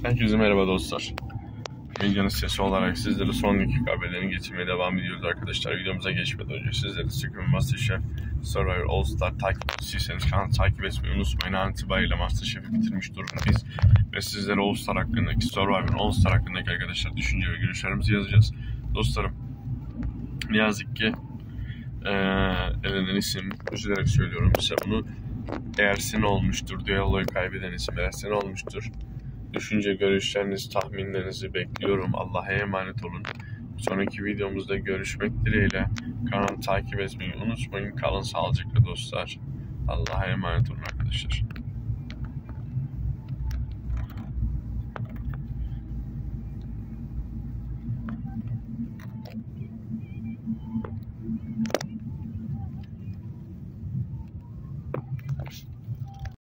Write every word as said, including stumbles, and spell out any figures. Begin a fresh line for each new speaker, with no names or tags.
Herkese merhaba dostlar. Videonun sesi olarak sizlere son dakika haberlerini getirmeye devam ediyoruz arkadaşlar. Videomuza geçmeden önce sizlere Scream MasterChef Survivor All Star takip ettiyseniz kanalı takip etmeyi unutmayın. An itibariyle MasterChef'i bitirmiş durumdayız. Ve sizlere All Star hakkındaki, Survivor All Star hakkındaki arkadaşlar düşünce ve görüşlerimizi yazacağız. Dostlarım, ne yazık ki ee, elenen isim, üzülerek söylüyorum size bunu, Ersin olmuştur. Düelloyu kaybeden isim Ersin olmuştur. Düşünce, görüşlerinizi, tahminlerinizi bekliyorum. Allah'a emanet olun. Sonraki videomuzda görüşmek dileğiyle. Kanalı takip etmeyi unutmayın. Kalın sağlıcakla dostlar. Allah'a emanet olun arkadaşlar.